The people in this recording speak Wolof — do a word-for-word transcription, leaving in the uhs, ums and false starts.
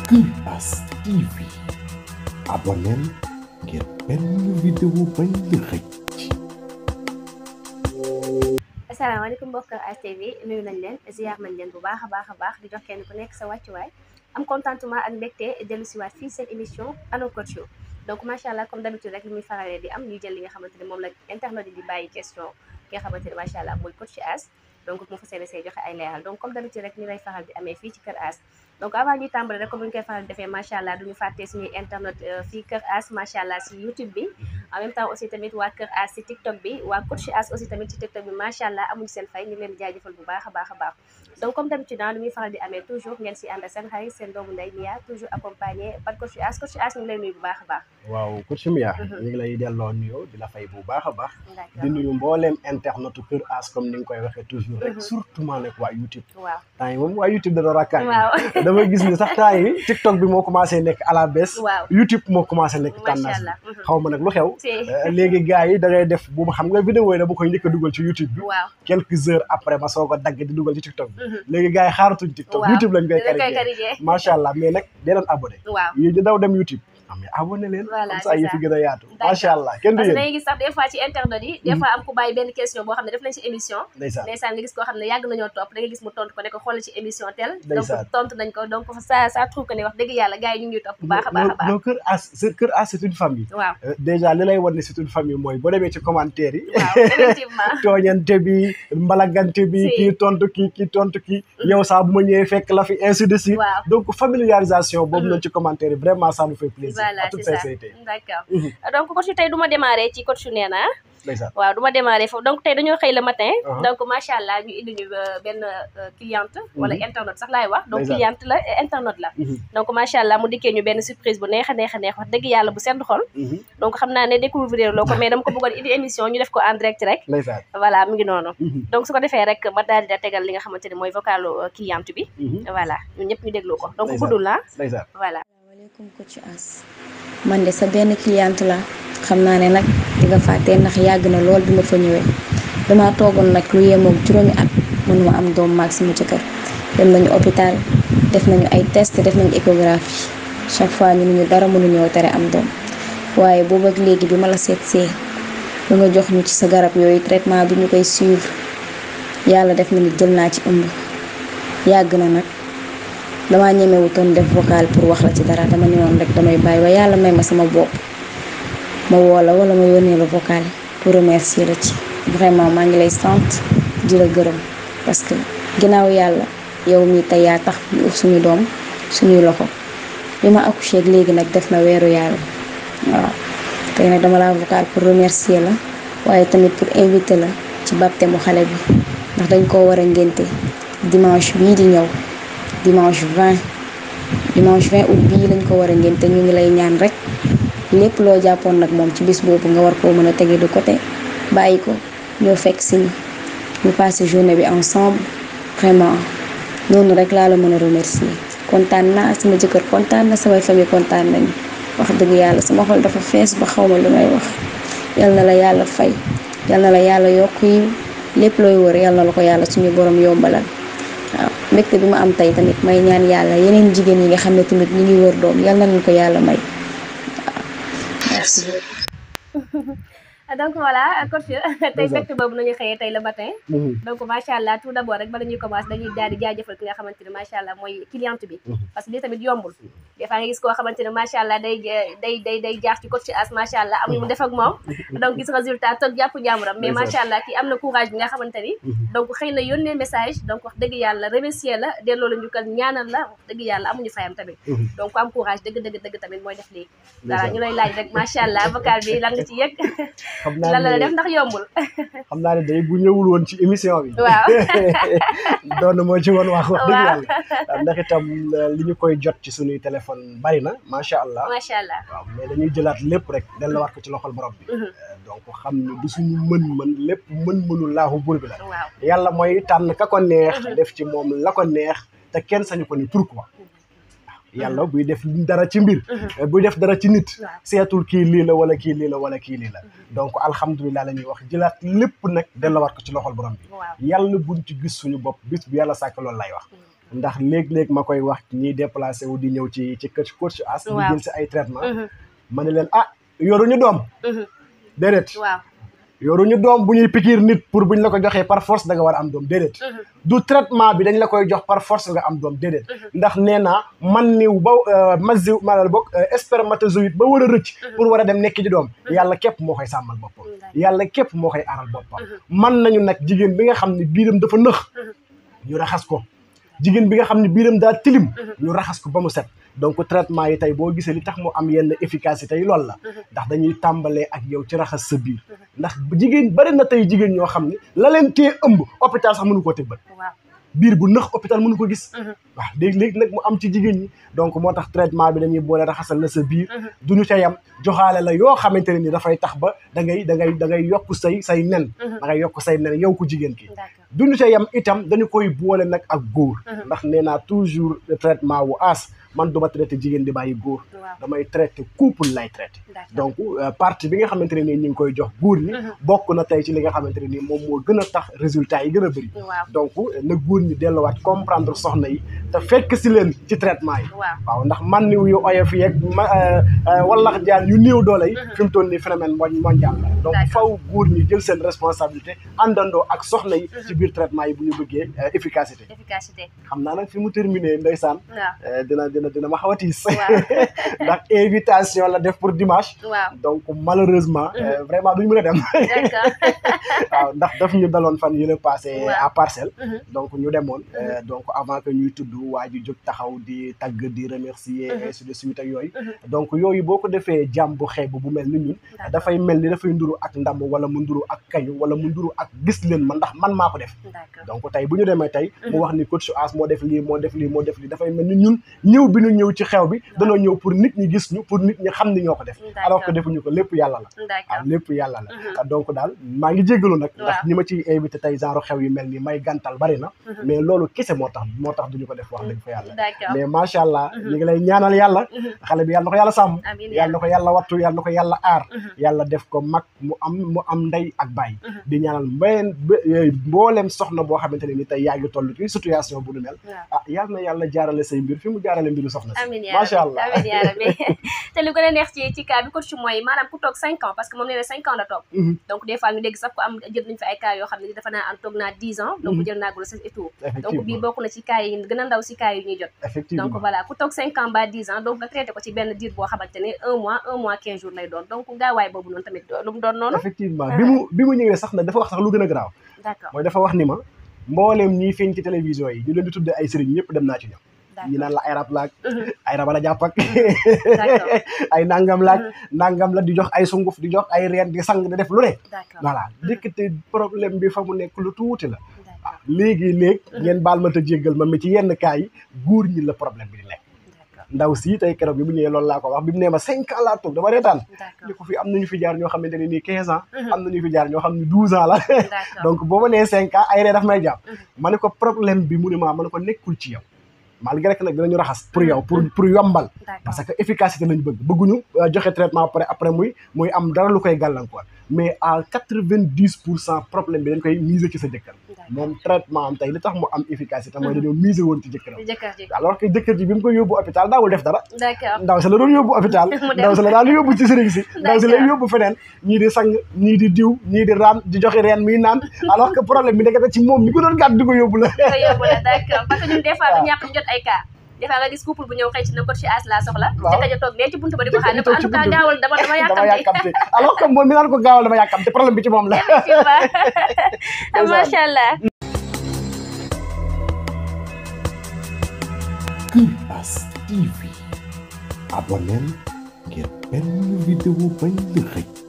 Kuras T V abonneel ngir benn vidéo bañ la xëcc. asalaamaaleykum mbokk Kuras T V nuyu nañ leen ziar nañ leen bu baax a baax a baax di jox kenn ku nekk sa wàccuwaay am contentement ak mbégte dellu siwaat fii seen émission Allo Coach donc macha allah comme d'habitude rek li muy faralee di am ñuy jël li nga xamante ne moom la internet yi di bàyyi question ki nga xamante ne macha allah mooy Coach As donc mu fas yéene see joxe ay leeral donc comme d'habitude rek ni lay faral di amee fii ci Kër As donc avant ñuy tàmbale rek comme ni ñu koy faral di defee macha allah duñu fàttee suñuy internet fii Kër As macha allah si YouTube bi en même temps aussi tamit waa Kër As si TikTok bi waa Coach As aussi tamit ci TikTok bi macha allah amuñu seen fay ñu leen di jaajëfal bu baax a baax a baax donc comme d'habitude lu muy faral di amee toujours ngeen si ànd ak seen xarit seen doomu ndey Mia toujours accompagné par Coach As Coach As ñu ngi lay nuyu bu baax a baax waaw Coach Mia ñu ngi lay delloo nuyoo di la fay bu baax a baax di nuyu mbooleem internetu Kër As comme ni nga koy waxee toujours rek surtout maa nekk waa YouTube waaw temps yi moom waa YouTube da doon rakkaan waaw damay gis ni sax temps yi TikTok bi moo commencé nekk à la baisse waaw YouTube moo commencé nekk tendance bi xaw ma nag lu xew léegi gars yi da ngay def bu ma xam nga vidéo yi da ba koy njëkk a dugal ci YouTube bi waaw quelques heures après ma soog a dagg di dugal ci TikTok bi léegi gars yi xaaratuñ TikTok YouTube lañ koy karigé macha allah mais nag dee leen abonné waaw yéen ñu daw dem YouTube am mais abonné leen comme ça yëf yi gën a yaatu macha allah kenn du parce que yéen dañuy gis sax des fois ci internet yi des fois am ku bàyyi benn question boo xam ne def nañ ci émission ndeysaan ndeysaan nga gis koo xam ne yàgg nañoo topp da nga gis mu tontu ko ne ko xoolal ci émission tel donc ndeysaan tontu nañ ko donc ça ça trouve que ne wax dëgg yàlla gars yi ñu ngi topp bu baax a baax a baax non Kër As Kër As c'est une famille waaw déjà li lay wan ne c'est une famille mooy boo demee ci commentaire yi waaw effectivement tooñante bi mbalagante bi kii tontu kii kii tontu kii yow saa bu ma ñëwee fekk la fi ainsi de suite waaw donc familiarisation boobu noonu ci commentaire yi vraiment ça nous fait plaisir voilà à toute c'est ça sincérité d'accord donc coach tey du ma démarrer ci coach Néna ndeysaan waaw du ma démarrer foofu donc tey dañoo xëy le matin donc macha allah ñu indi ñu benn cliente wala internet sax laay wax donc cliente la internet la donc macha allah mu dikkee ñu benn surprise bu neex a neex a neex wax dëgg yàlla bu sedd xol donc xam naa ne découvrir loo ko mais dama ko bëggoon indi émission ñu def ko en direct rek ndeysaan voilà mu ngi noonu donc su ko defee rek ma daal di da tegal li nga xamante ne mooy vocalu cliente bi voilà ñun ñëpp ñu déglu ko donc guddul la ndeysaan voilà asalaamaaleykum Coach As man de sa benn cliente la xam naa ne nag di nga fàttee ndax yàgg na lool bi ma fa ñëwee dama toogoon nag lu yemoog juróomi at mënuma am doom maag sama jëkkër dem nañu hôpital def nañu ay test def nañu échographie chaque fois ñu ñu dara mënuñoo tere am doom waaye boobu ak léegi bi ma la seet see lu nga jox ñu ci sa garab yooyu traitement bi ñu koy suivre yàlla def na ni jël naa ci ëmb yàgg na nag damaa ñemewutoon def vocal pour wax la ci dara dama ne woon rek damay bàyyi ba yàlla may ma sama bopp ma woo la wala ma yónnee la vocal pour remercier la ci vraiment maa ngi lay sant di la gërëm parce que ginnaaw yàlla yow mi tey yaa tax ñu uf suñu doom suñuy loxo bi ma accouché léegi nag def na weeru yàlla waaw tey nag dama la vocal pour remercier la waaye tamit pour inviter la ci baptême mu xale bi ndax dañ koo war a ngénte dimanche bii di ñëw dimanche vingt dimanche vingt août bii lañ ko war a ngénte ñu ngi lay ñaan rek lépp loo jàppoon nag moom ci bis boobu nga war koo mën a tege de côté bàyyi ko ñoo fekk si ñu passé journée bi ensemble vraiment noonu rek laa la mën a remercier kontaan naa sama jëkkër kontaan na samay famille kontaan nañu wax dëgg yàlla sama xol dafa fees ba xaw ma lu may wax yal na la yàlla fay yal na la yàlla yokk yi lépp looy wër yal na la ko yàlla suñu borom yombalal waaw mbégte bi ma am tey tamit may ñaan yàlla yeneen jigéen yi nga xam ne tamit ñu ngi wër doom yal na leen ko yàlla may merci donc voilà coach tey fekk boobu nañu xëyee tey le matin donc macha allah tout d'abord rek bala ñuy commencer dañuy daal di jaajëfal ki nga xamante ne macha allah mooy cliente bi parce que lii tamit yombul des fois nga gis koo xamante ne macha allah day day day day jaax ci Coach As macha allah am mu def ak moom donc gis résultat toog jàpp jàmburam mais macha allah kii am na courage bi nga xamante ni donc xëy na yónnee message donc wax dëgg yàlla remercier la delloo la njukkal ñaanal la wax dëgg yàlla amuñu fayam tamit donc am courage dëgg dëgg dëgg tamit mooy def lii voilà ñu lay laaj rek macha allah vocal bi lan nga ci yëg lan la def ndax yombul xam naa ne day bu ñëwul woon ci émission bi waaw doon moo ci woon wax wax dëgg yàlla ndax itam li ñu koy jot ci suñuy téléphone bari na macha allah macha allah waaw mais dañuy jëlaat lépp rek della war ko ci loxol borom bi donc xam ne du suñu mën-mën lépp mën-mënu laahu buur bi la yàlla mooy tànn ka ko neex def ci moom la ko neex te kenn sañu ko ni pourquoi yàlla buy def dara ci mbir buy def dara ci nit seetul kii lii la wala kii lii la wala kii lii la donc alhamdulilah la ñuy wax jëlaat lépp nag delloowaat ko ci loxol borom bi yàlla buñ ci gis suñu bopp bis bu yàlla sàkk loolu lay wax ndax léeg-léeg ma koy wax ñiy déplacé wu di ñëw ci ci kër coach As di jël si ay traitement ma ne leen ah yoruñu doom déedéet waaw yoruñu doom bu ñuy pikiir nit pour buñ la ko joxee par force da nga war a am doom déedéet du traitement bi dañ la koy jox par force nga am doom déedéet ndax nee naa man niw ba masiw maanaam boog spermatozoïde ba war a rëcc pour war a dem nekk ji doom yàlla képp moo koy sàmmal boppam yàlla képp moo koy aaral boppam man nañu nag jigéen bi nga xam ne biiram dafa nëx ñu raxas ko jigéen bi nga xam ne biiram daa tilim ñu raxas ko ba mu set donc traitement yi tey boo gisee li tax mu am yenn efficacité yi loolu la ndax dañuy tàmbalee ak yow ci raxas sa biir ndax jigéen bari na tey jigéen ñoo xam ne la leen tee ëmb hôpital sax mënu koo teg bët biir bu nëx hôpital mënu ko gis waaw léegi-léegi nag mu am ci jigéen ñi donc moo tax traitement bi dañuy boole raxasal la sa biir duñu ca yam joxaale la yoo xamante ne ni dafay tax ba da ngay da ngay da ngay yokk say say nen da ngay yokk say nen yow ku jigéen ki duñu ca yam itam dañu koy boole nag ak góor ndax nee naa toujours traitement wu As man duma traité jigéen di bàyyi góor damay traité couple lay traité donc partie bi nga xamante ne nii ñu ngi koy jox góor ñi bokk na tey ci li nga xamante ne nii moom moo gën a tax résultat yi gën a bëri donc na góor ñi delluwaat comprendre soxna yi te fekk si leen ci traitement yi waaw ndax man niw yu oyof yeeg wallax jaan yu néew doole yi fi mu toll nii phénomène mondial la donc faw góor ñi jël seen responsabilité àndandoo ak soxna yi ci biir traitement yi bu ñu bëggee efficacité efficacité xam naa nag fi mu terminé ndeysaan dina dina dina ma xaw a tiis ndax invitation la def pour dimanche donc malheureusement vraiment duñu mën a dem waaw ndax daf ñu daloon fan yële passé à Parcelles donc ñu demoon donc avant que ñuy tudd waa ji jóg taxaw di tagg di remercier ainsi de suite ak yooyu donc yooyu boo ko defee jàmm bu xeeb bu mel ni ñun dafay mel ni dafay nduru ak ndam wala mu nduru ak kañu wala mu nduru ak gis leen man ndax man maa ko def donc tey bu ñu demee tey mu wax ni coach As moo def lii moo def lii moo def lii dafay mel ni ñun ñëw bi ñu ñëw ci xew bi danoo ñëw pour nit ñi gis ñu pour nit ñi xam ni ñoo ko def alors que defuñu ko lépp yàlla la waaw lépp yàlla la donc daal maa ngi jéggalu nag ndax ñi ma ciy invité tey genre xew yu mel ni may gàntal bari na mais loolu kese moo tax moo tax duñu ko def wax dëgg fa yàlla mais macha allah ñu ngi lay ñaanal yàlla xale bi yàlla na ko yàlla sàmm yàlla na ko yàlla wattu yàlla na ko yàlla aar yàlla def ko mag mu am mu am ndey ak baay di ñaanal mbayeen mboolem soxna boo xamante ne ni tey yaa ngi toll ci situation bu nu mel ah yàlla na yàlla jaarale say mbir fi mu jaarale mbiru soxna si macha allah amiin yaa rabbi te lu gën a neex ci ci cas bi coach mooy maanaam ku toog cinq ans parce que moom nee na cinq ans la toog donc des fois ñu dégg sax ko am jël nañ fa ay cas yoo xam ne dafa naa am toog naa dix ans donc jël naa grossesse et tout donc bii bokk na ci cas yi gën a ndaw si cas yi ñuy jot donc voilà ku toog cinq ans ba dix ans donc nga traité ko ci benn diir boo xamante ne un mois un mois quinze jours lay doon donc gaawaay boobu noonu tamit lu mu doon noonu effectivement bi mu bi mu ñëwee sax nag dafa wax sax lu gën a garaaw d'accord mooy dafa wax ni ma mbooleem ñiy feeñ ci télévision yi ñu leen di tudde ay sëriñ ñëpp dem naa ci ñoom ñi naan la ay rab laag ay raba la jàpp ak ay nangam laag nangam la di jox ay sunguf di jox ay reen di sang di def lu ne voilà dikkate problème bi fa mu nekk lu tuuti la waaw léegi léeg ngeen baal ma te jéggal ma mi ci yenn cas yi góor ñi la problème bi di nekk ndaw si tey keroog bi mu ñëwee loolu laa ko wax bi mu nee ma cinq ans laa toog dama reetaan li ko fi am nañu fi jaar ñoo xamante ne nii quinze ans am nañu fi jaar ñoo xam ne douze ans la donc boo ma nee cinq ans ay ree daf may jàpp ma ne ko problème bi mu ne maa ma ne ko nekkul ci yow malgré que nag dinañu raxas pour yow pour pour yombal parce que efficacité lañ bëgg bëgguñu joxe traitement après après muy muy am dara lu koy gàllankoor mais à quatre-vingt-dix pour cent problème bi dañ koy miser ci sa jëkkër moom traitement am tey li tax mu am efficacité mooy dañoo miser woon ci jëkkëram alors que jëkkër ji bi mu koy yóbbu hôpital daawul def dara ndaw si la doon yóbbu hôpital ndaw si la daan yóbbu ci sëriñ si ndaw si lay yóbbu feneen ñii di sang ñii di diw ñii di raam di joxe reen muy naan alors que problème bi nekk ci moom mi ko doon gàddu di ko yóbbu la d'accord parce que ñun des fois du ñàkk ñu jot ay cas des fois nga gis couple bu ñëw xëy ci na coach As laa soxla jëkkër ja toog nee ci buntu ba di ko xaar ne ko en tout cas gaawal dama dama yàkkamte alors que moom mi naan ko gaawal dama yàkkamte problème bi ci moom la macha allah Kër As T V abonneel ngir benn vidéo bañ la xëj